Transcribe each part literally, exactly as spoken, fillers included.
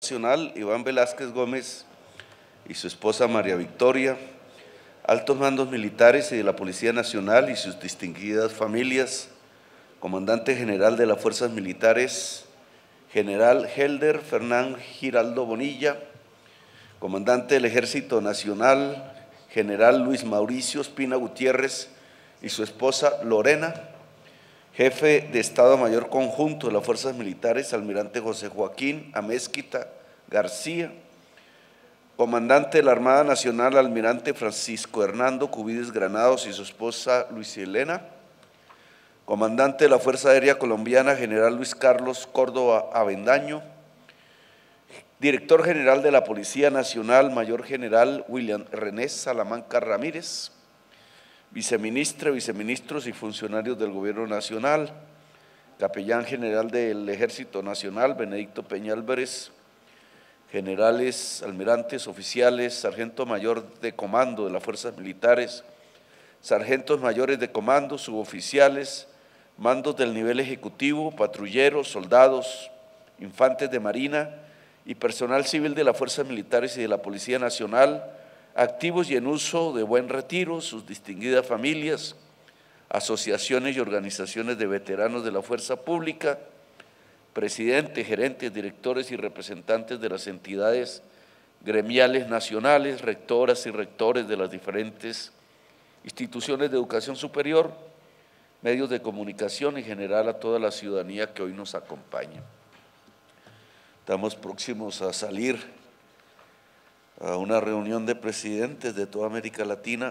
Nacional, Iván Velázquez Gómez y su esposa María Victoria, altos mandos militares y de la Policía Nacional y sus distinguidas familias, comandante general de las Fuerzas Militares, general Helder Fernán Giraldo Bonilla, comandante del Ejército Nacional, general Luis Mauricio Espina Gutiérrez y su esposa Lorena, jefe de Estado Mayor Conjunto de las Fuerzas Militares, almirante José Joaquín Amezquita García, comandante de la Armada Nacional, almirante Francisco Hernando Cubides Granados y su esposa Luis Elena, comandante de la Fuerza Aérea Colombiana, general Luis Carlos Córdoba Avendaño, director general de la Policía Nacional, mayor general William René Salamanca Ramírez, viceministra, viceministros y funcionarios del Gobierno Nacional, capellán general del Ejército Nacional, Benedicto Peña Álvarez, generales, almirantes, oficiales, sargento mayor de comando de las Fuerzas Militares, sargentos mayores de comando, suboficiales, mandos del nivel ejecutivo, patrulleros, soldados, infantes de marina y personal civil de las Fuerzas Militares y de la Policía Nacional, activos y en uso de buen retiro, sus distinguidas familias, asociaciones y organizaciones de veteranos de la Fuerza Pública, presidentes, gerentes, directores y representantes de las entidades gremiales nacionales, rectoras y rectores de las diferentes instituciones de educación superior, medios de comunicación y en general a toda la ciudadanía que hoy nos acompaña. Estamos próximos a salir a una reunión de presidentes de toda América Latina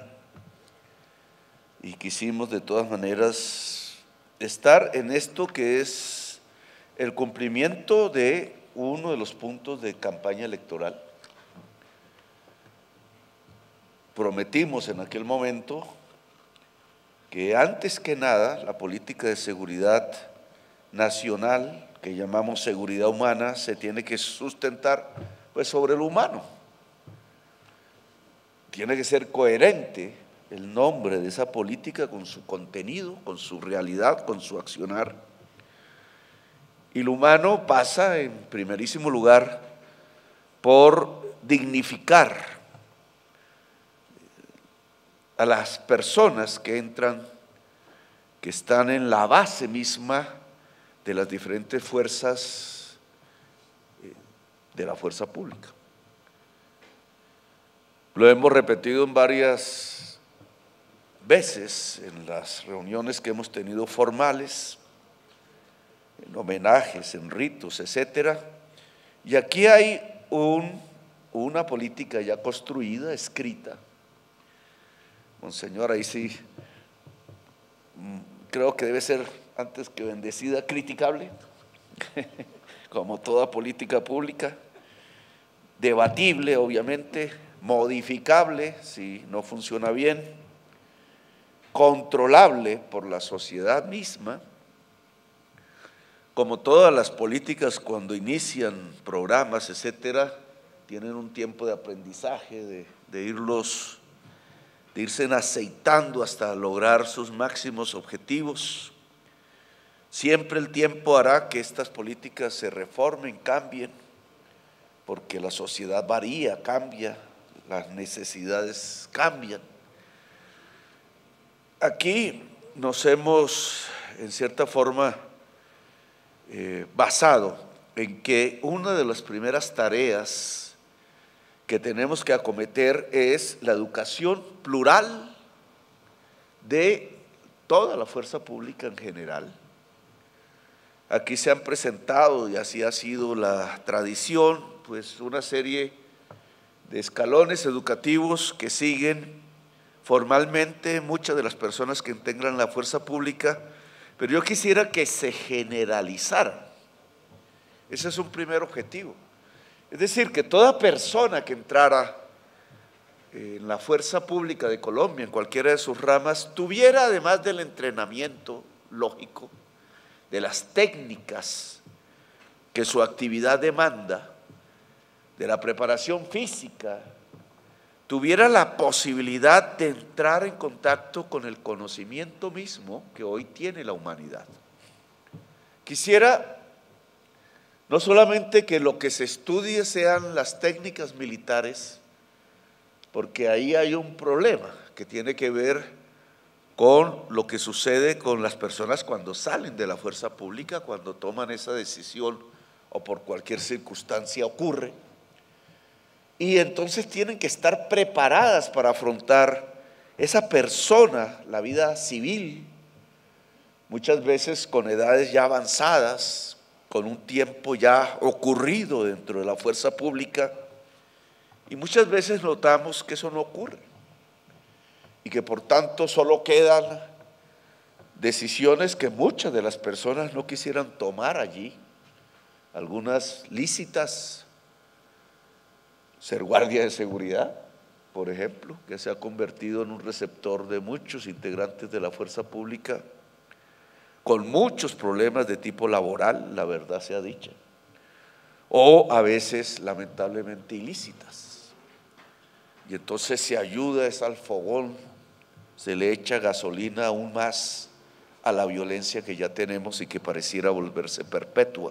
y quisimos de todas maneras estar en esto que es el cumplimiento de uno de los puntos de campaña electoral. Prometimos en aquel momento que antes que nada la política de seguridad nacional, que llamamos seguridad humana, se tiene que sustentar pues sobre lo humano. Tiene que ser coherente el nombre de esa política con su contenido, con su realidad, con su accionar. Y lo humano pasa en primerísimo lugar por dignificar a las personas que entran, que están en la base misma de las diferentes fuerzas de la fuerza pública. Lo hemos repetido en varias veces en las reuniones que hemos tenido formales, en homenajes, en ritos, etcétera. Y aquí hay un, una política ya construida, escrita. Monseñor, ahí sí, creo que debe ser, antes que bendecida, criticable, como toda política pública, debatible, obviamente, modificable si no funciona bien, controlable por la sociedad misma. Como todas las políticas, cuando inician programas, etcétera, tienen un tiempo de aprendizaje, de, de irlos, de irse aceitando hasta lograr sus máximos objetivos. Siempre el tiempo hará que estas políticas se reformen, cambien, porque la sociedad varía, cambia, las necesidades cambian. Aquí nos hemos, en cierta forma, eh, basado en que una de las primeras tareas que tenemos que acometer es la educación plural de toda la fuerza pública en general. Aquí se han presentado, y así ha sido la tradición, pues una serie de escalones educativos que siguen formalmente muchas de las personas que integran la fuerza pública, pero yo quisiera que se generalizara. Ese es un primer objetivo. Es decir, que toda persona que entrara en la fuerza pública de Colombia, en cualquiera de sus ramas, tuviera además del entrenamiento lógico, de las técnicas que su actividad demanda, de la preparación física, tuviera la posibilidad de entrar en contacto con el conocimiento mismo que hoy tiene la humanidad. Quisiera No solamente que lo que se estudie sean las técnicas militares, porque ahí hay un problema que tiene que ver con lo que sucede con las personas cuando salen de la fuerza pública, cuando toman esa decisión o por cualquier circunstancia ocurre. Y entonces tienen que estar preparadas para afrontar esa persona, la vida civil, muchas veces con edades ya avanzadas, con un tiempo ya ocurrido dentro de la fuerza pública, y muchas veces notamos que eso no ocurre, y que por tanto solo quedan decisiones que muchas de las personas no quisieran tomar allí, algunas lícitas, ser guardia de seguridad, por ejemplo, que se ha convertido en un receptor de muchos integrantes de la fuerza pública, con muchos problemas de tipo laboral, la verdad sea dicha, o a veces lamentablemente ilícitas. Y entonces se ayuda, es al fogón, se le echa gasolina aún más a la violencia que ya tenemos y que pareciera volverse perpetua.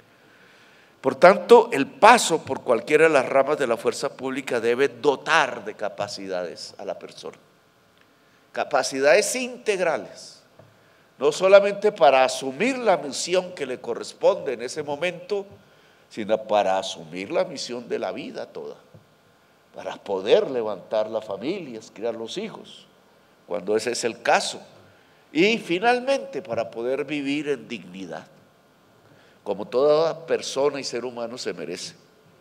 Por tanto, el paso por cualquiera de las ramas de la fuerza pública debe dotar de capacidades a la persona, capacidades integrales, no solamente para asumir la misión que le corresponde en ese momento, sino para asumir la misión de la vida toda, para poder levantar las familias, criar los hijos, cuando ese es el caso, y finalmente para poder vivir en dignidad, como toda persona y ser humano se merece.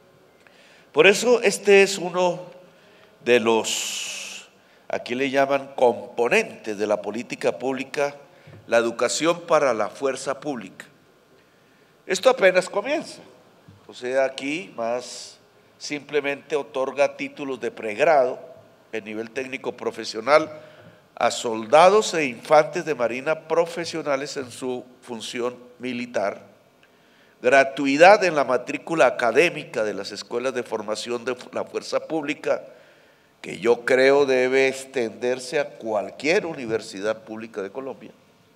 Por eso este es uno de los, aquí le llaman componentes de la política pública, la educación para la fuerza pública. Esto apenas comienza, o sea, aquí más simplemente otorga títulos de pregrado en nivel técnico profesional a soldados e infantes de marina profesionales en su función militar, gratuidad en la matrícula académica de las escuelas de formación de la fuerza pública, que yo creo debe extenderse a cualquier universidad pública de Colombia,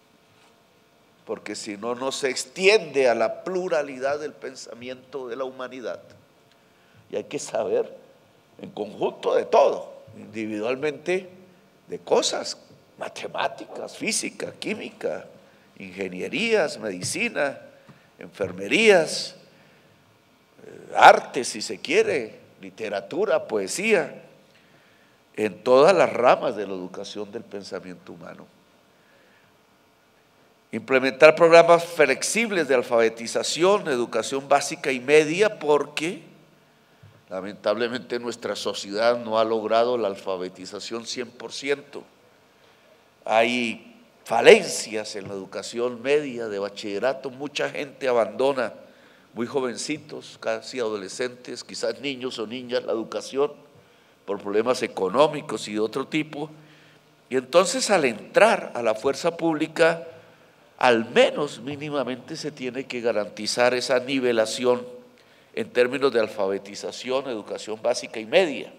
porque si no, no se extiende a la pluralidad del pensamiento de la humanidad. Y hay que saber en conjunto de todo, individualmente de cosas, matemáticas, física, química, ingenierías, medicina, enfermerías, arte si se quiere, literatura, poesía, en todas las ramas de la educación del pensamiento humano. Implementar programas flexibles de alfabetización, educación básica y media, porque lamentablemente nuestra sociedad no ha logrado la alfabetización cien por ciento. Hay falencias en la educación media, de bachillerato, mucha gente abandona muy jovencitos, casi adolescentes, quizás niños o niñas, la educación por problemas económicos y de otro tipo, y entonces al entrar a la fuerza pública, al menos mínimamente se tiene que garantizar esa nivelación en términos de alfabetización, educación básica y media.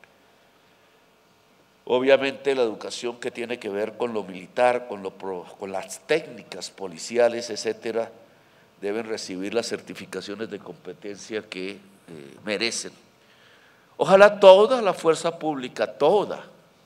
Obviamente la educación que tiene que ver con lo militar, con, lo, con las técnicas policiales, etcétera, deben recibir las certificaciones de competencia que eh, merecen. Ojalá toda la fuerza pública, toda,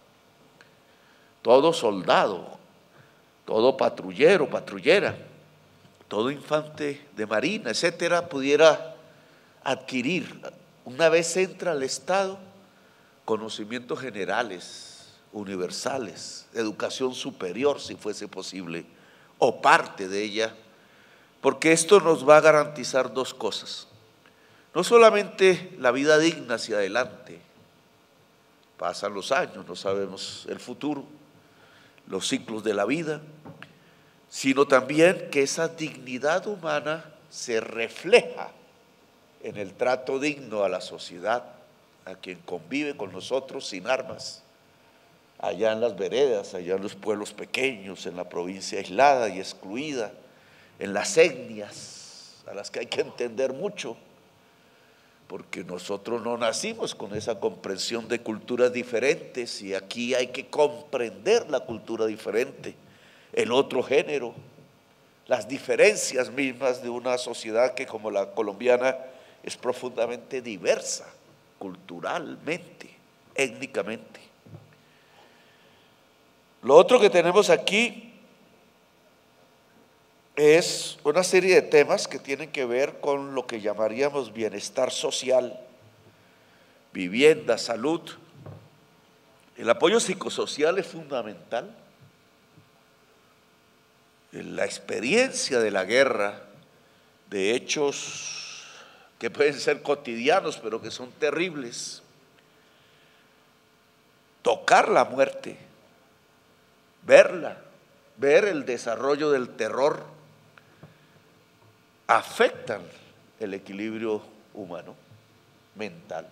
todo soldado, todo patrullero, patrullera, todo infante de marina, etcétera, pudiera adquirir, una vez entra al Estado, conocimientos generales, universales, educación superior si fuese posible, o parte de ella, porque esto nos va a garantizar dos cosas. No solamente la vida digna hacia adelante, pasan los años, no sabemos el futuro, los ciclos de la vida, sino también que esa dignidad humana se refleja en el trato digno a la sociedad, a quien convive con nosotros sin armas, allá en las veredas, allá en los pueblos pequeños, en la provincia aislada y excluida, en las etnias, a las que hay que entender mucho, porque nosotros no nacimos con esa comprensión de culturas diferentes y aquí hay que comprender la cultura diferente, el otro género, las diferencias mismas de una sociedad que como la colombiana es profundamente diversa, culturalmente, étnicamente. Lo otro que tenemos aquí es una serie de temas que tienen que ver con lo que llamaríamos bienestar social, vivienda, salud. El apoyo psicosocial es fundamental. La experiencia de la guerra, de hechos que pueden ser cotidianos, pero que son terribles. Tocar la muerte, verla, ver el desarrollo del terror, afectan el equilibrio humano, mental.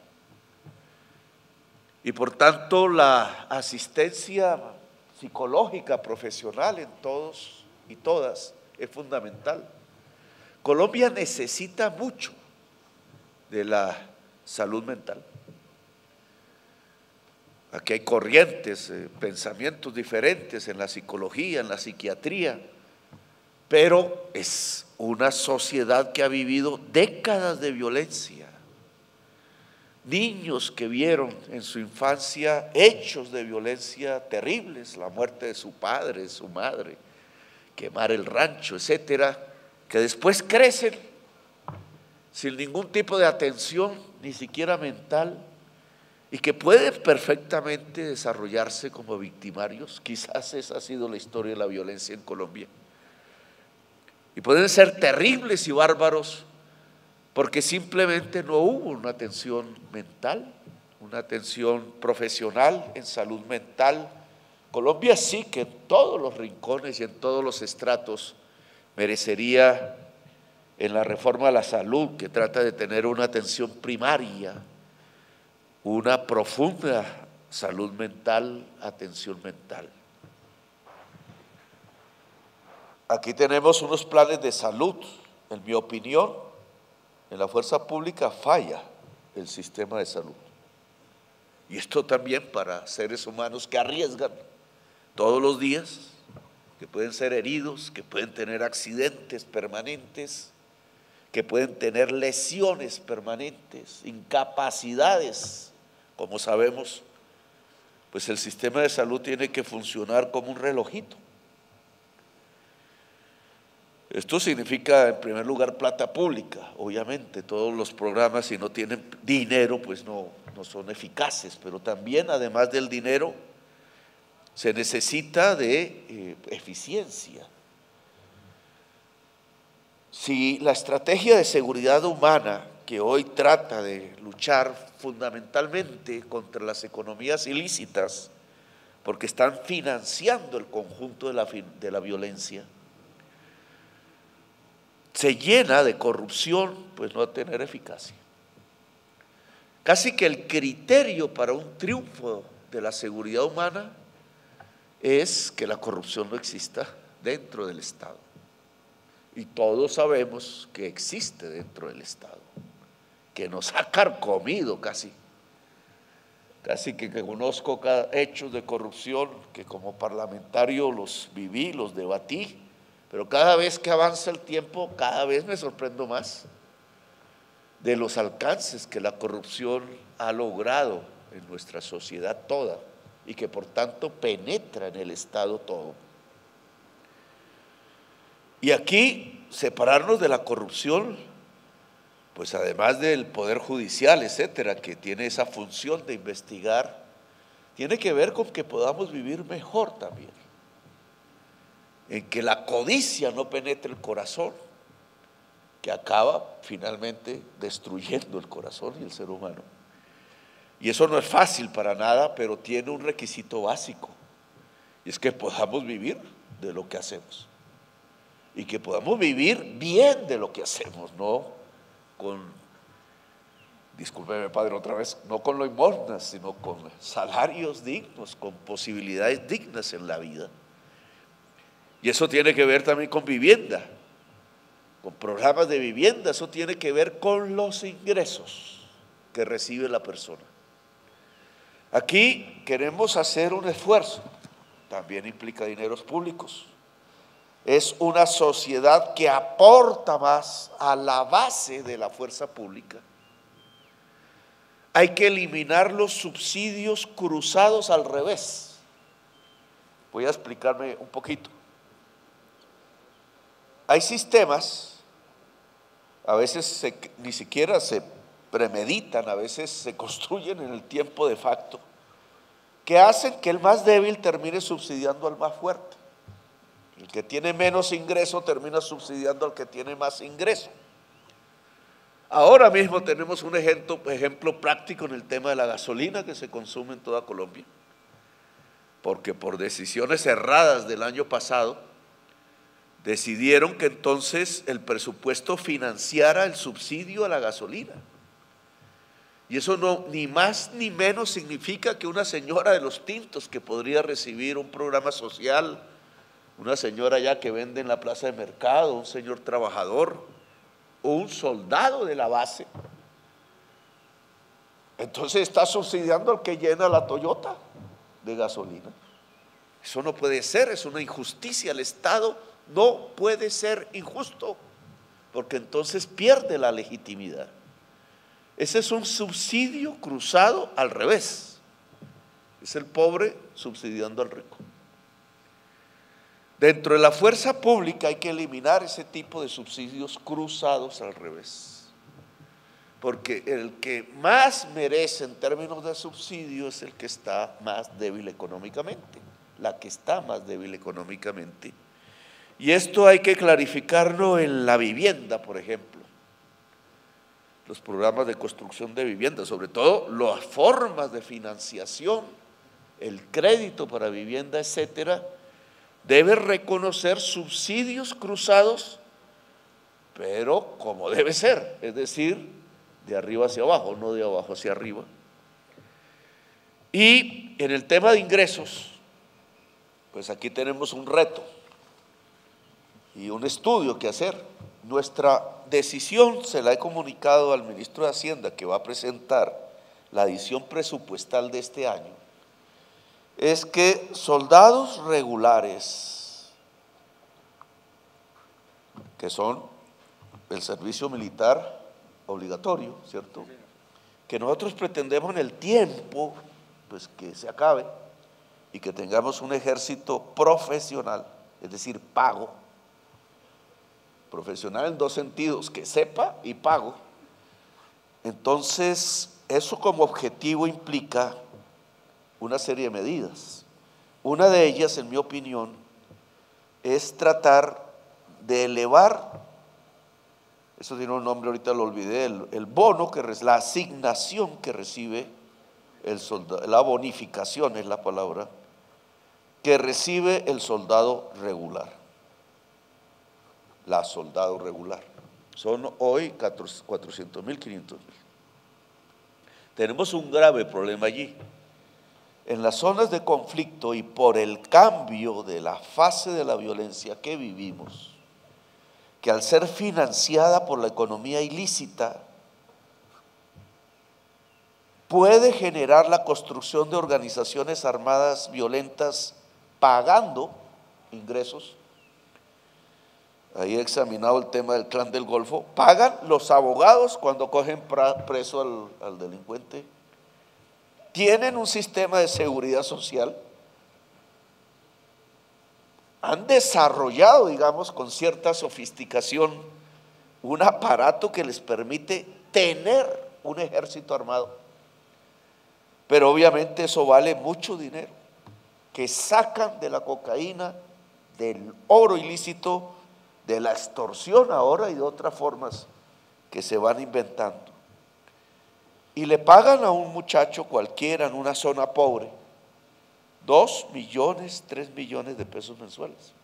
Y por tanto la asistencia psicológica profesional en todos y todas es fundamental. Colombia necesita mucho de la salud mental. Aquí hay corrientes, eh, pensamientos diferentes en la psicología, en la psiquiatría, pero es una sociedad que ha vivido décadas de violencia. Niños que vieron en su infancia hechos de violencia terribles, la muerte de su padre, de su madre, quemar el rancho, etcétera, que después crecen sin ningún tipo de atención, ni siquiera mental, y que pueden perfectamente desarrollarse como victimarios. Quizás esa ha sido la historia de la violencia en Colombia. Y pueden ser terribles y bárbaros porque simplemente no hubo una atención mental, una atención profesional en salud mental. Colombia sí que en todos los rincones y en todos los estratos merecería, en la reforma a la salud, que trata de tener una atención primaria, una profunda salud mental, atención mental. Aquí tenemos unos planes de salud. En mi opinión, en la fuerza pública falla el sistema de salud. Y esto también para seres humanos que arriesgan todos los días, que pueden ser heridos, que pueden tener accidentes permanentes, que pueden tener lesiones permanentes, incapacidades. Como sabemos, pues el sistema de salud tiene que funcionar como un relojito. Esto significa, en primer lugar, plata pública. Obviamente, todos los programas, si no tienen dinero, pues no, no son eficaces, pero también, además del dinero, se necesita de eh, eficiencia. Si la estrategia de seguridad humana, que hoy trata de luchar fundamentalmente contra las economías ilícitas, porque están financiando el conjunto de la, de la violencia, se llena de corrupción, pues no va a tener eficacia. Casi que el criterio para un triunfo de la seguridad humana es que la corrupción no exista dentro del Estado. Y todos sabemos que existe dentro del Estado, que nos ha carcomido casi. Casi que, que conozco cada hechos de corrupción que como parlamentario los viví, los debatí, pero cada vez que avanza el tiempo, cada vez me sorprendo más de los alcances que la corrupción ha logrado en nuestra sociedad toda y que por tanto penetra en el Estado todo. Y aquí, separarnos de la corrupción, pues además del Poder Judicial, etcétera, que tiene esa función de investigar, tiene que ver con que podamos vivir mejor también, en que la codicia no penetre el corazón, que acaba finalmente destruyendo el corazón y el ser humano. Y eso no es fácil para nada, pero tiene un requisito básico, y es que podamos vivir de lo que hacemos, y que podamos vivir bien de lo que hacemos, no con, discúlpeme padre otra vez, no con lo limosna, sino con salarios dignos, con posibilidades dignas en la vida. Y eso tiene que ver también con vivienda, con programas de vivienda. Eso tiene que ver con los ingresos que recibe la persona. Aquí queremos hacer un esfuerzo, también implica dineros públicos, es una sociedad que aporta más a la base de la fuerza pública. Hay que eliminar los subsidios cruzados al revés. Voy a explicarme un poquito. Hay sistemas, a veces se, ni siquiera se premeditan, a veces se construyen en el tiempo de facto, que hacen que el más débil termine subsidiando al más fuerte. El que tiene menos ingreso termina subsidiando al que tiene más ingreso. Ahora mismo tenemos un ejemplo, ejemplo práctico en el tema de la gasolina que se consume en toda Colombia, porque por decisiones erradas del año pasado, decidieron que entonces el presupuesto financiara el subsidio a la gasolina. Y eso no, ni más ni menos significa que una señora de los tintos que podría recibir un programa social, una señora ya que vende en la plaza de mercado, un señor trabajador o un soldado de la base, entonces está subsidiando al que llena la Toyota de gasolina. Eso no puede ser, es una injusticia. El Estado no puede ser injusto, porque entonces pierde la legitimidad. Ese es un subsidio cruzado al revés. Es el pobre subsidiando al rico. Dentro de la fuerza pública hay que eliminar ese tipo de subsidios cruzados al revés, porque el que más merece en términos de subsidio es el que está más débil económicamente, la que está más débil económicamente. Y esto hay que clarificarlo en la vivienda, por ejemplo. Los programas de construcción de vivienda, sobre todo las formas de financiación, el crédito para vivienda, etcétera, debe reconocer subsidios cruzados, pero como debe ser, es decir, de arriba hacia abajo, no de abajo hacia arriba. Y en el tema de ingresos, pues aquí tenemos un reto y un estudio que hacer. Nuestra decisión se la he comunicado al ministro de Hacienda, que va a presentar la adición presupuestal de este año, es que soldados regulares, que son el servicio militar obligatorio, ¿cierto?, que nosotros pretendemos en el tiempo, pues que se acabe y que tengamos un ejército profesional, es decir, pago, profesional en dos sentidos, que sepa y pago. Entonces, eso como objetivo implica una serie de medidas. Una de ellas, en mi opinión, es tratar de elevar, eso tiene un nombre, ahorita lo olvidé, el, el bono, que es la asignación que recibe el soldado, la bonificación es la palabra, que recibe el soldado regular, la soldado regular. Son hoy cuatrocientos mil, quinientos mil. Tenemos un grave problema allí. En las zonas de conflicto y por el cambio de la fase de la violencia que vivimos, que al ser financiada por la economía ilícita, puede generar la construcción de organizaciones armadas violentas pagando ingresos. Ahí he examinado el tema del Clan del Golfo. Pagan los abogados cuando cogen preso al, al delincuente. Tienen un sistema de seguridad social. Han desarrollado, digamos, con cierta sofisticación, un aparato que les permite tener un ejército armado. Pero obviamente eso vale mucho dinero, que sacan de la cocaína, del oro ilícito, de la extorsión ahora y de otras formas que se van inventando. Y le pagan a un muchacho cualquiera en una zona pobre dos millones, tres millones de pesos mensuales.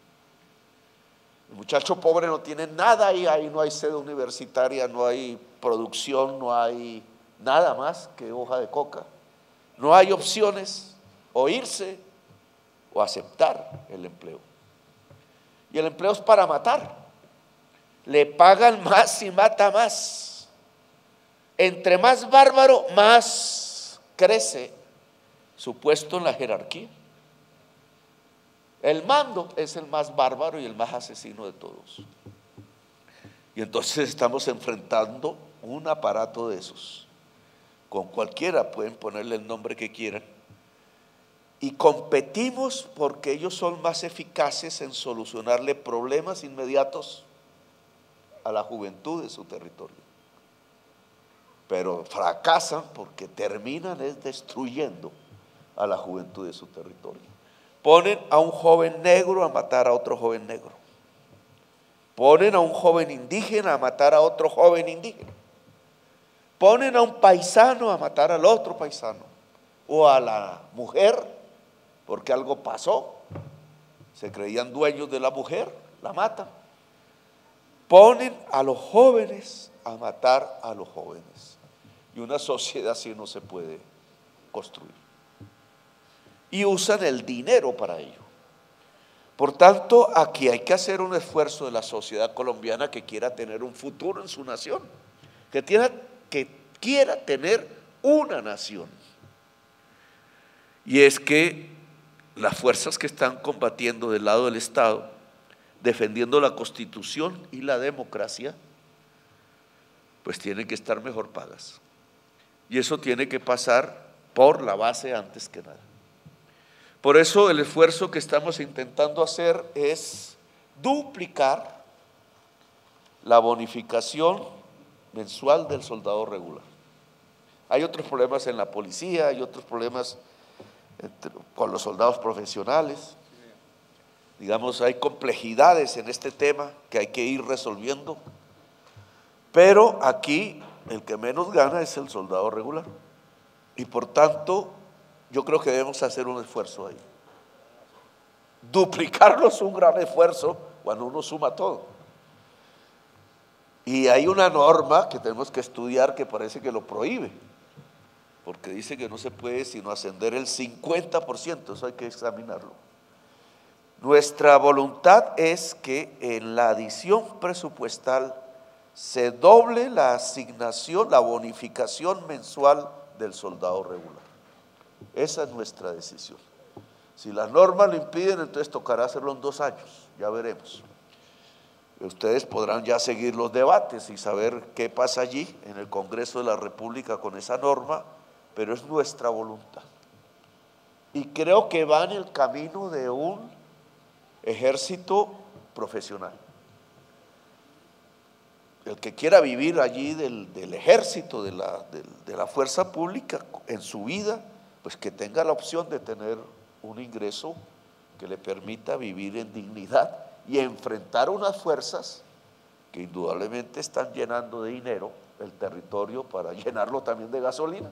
El muchacho pobre no tiene nada ahí, ahí no hay sede universitaria, no hay producción, no hay nada más que hoja de coca. No hay opciones, o irse o aceptar el empleo. Y el empleo es para matar. Le pagan más y mata más. Entre más bárbaro, más crece su puesto en la jerarquía. El mando es el más bárbaro y el más asesino de todos. Y entonces estamos enfrentando un aparato de esos. Con cualquiera pueden ponerle el nombre que quieran. Y competimos porque ellos son más eficaces en solucionarle problemas inmediatos a la juventud de su territorio. Pero fracasan porque terminan es destruyendo a la juventud de su territorio. Ponen a un joven negro a matar a otro joven negro. Ponen a un joven indígena a matar a otro joven indígena. Ponen a un paisano a matar al otro paisano. O a la mujer, porque algo pasó. Se creían dueños de la mujer, la matan. Ponen a los jóvenes a matar a los jóvenes. Y una sociedad así no se puede construir. Y usan el dinero para ello. Por tanto, aquí hay que hacer un esfuerzo de la sociedad colombiana que quiera tener un futuro en su nación, que, tiene, que quiera tener una nación. Y es que las fuerzas que están combatiendo del lado del Estado, defendiendo la Constitución y la democracia, pues tienen que estar mejor pagas. Y eso tiene que pasar por la base antes que nada. Por eso el esfuerzo que estamos intentando hacer es duplicar la bonificación mensual del soldado regular. Hay otros problemas en la policía, hay otros problemas entre, con los soldados profesionales. Digamos, hay complejidades en este tema que hay que ir resolviendo. Pero aquí el que menos gana es el soldado regular. Y por tanto, yo creo que debemos hacer un esfuerzo ahí. Duplicarlo es un gran esfuerzo cuando uno suma todo. Y hay una norma que tenemos que estudiar que parece que lo prohíbe, porque dice que no se puede sino ascender el cincuenta por ciento, eso hay que examinarlo. Nuestra voluntad es que en la adición presupuestal se doble la asignación, la bonificación mensual del soldado regular. Esa es nuestra decisión. Si las normas lo impiden, entonces tocará hacerlo en dos años, ya veremos. Ustedes podrán ya seguir los debates y saber qué pasa allí en el Congreso de la República con esa norma, pero es nuestra voluntad. Y creo que va en el camino de un ejército profesional. El que quiera vivir allí del, del ejército, de la, de, de la fuerza pública en su vida, pues que tenga la opción de tener un ingreso que le permita vivir en dignidad y enfrentar unas fuerzas que indudablemente están llenando de dinero el territorio para llenarlo también de gasolina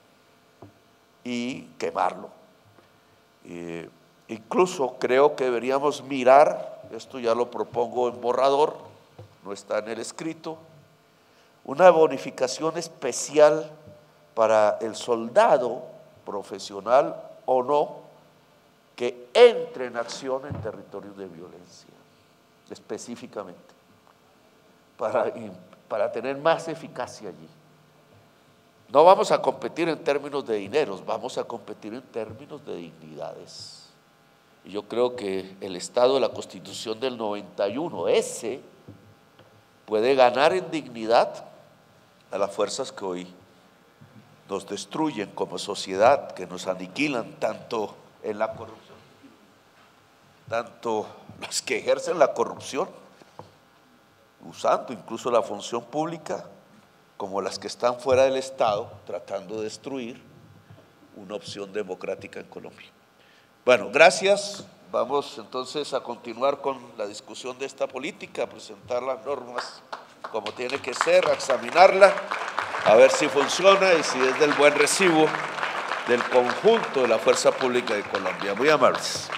y quemarlo. Eh, incluso creo que deberíamos mirar, esto ya lo propongo en borrador, no está en el escrito, una bonificación especial para el soldado profesional o no que entre en acción en territorios de violencia, específicamente, para, para tener más eficacia allí. No vamos a competir en términos de dineros, vamos a competir en términos de dignidades. Y yo creo que el Estado de la Constitución del noventa y uno, ese, puede ganar en dignidad a las fuerzas que hoy nos destruyen como sociedad, que nos aniquilan tanto en la corrupción, tanto las que ejercen la corrupción, usando incluso la función pública, como las que están fuera del Estado, tratando de destruir una opción democrática en Colombia. Bueno, gracias. Vamos entonces a continuar con la discusión de esta política, a presentar las normas como tiene que ser, a examinarla, a ver si funciona y si es del buen recibo del conjunto de la fuerza pública de Colombia. Muy amables.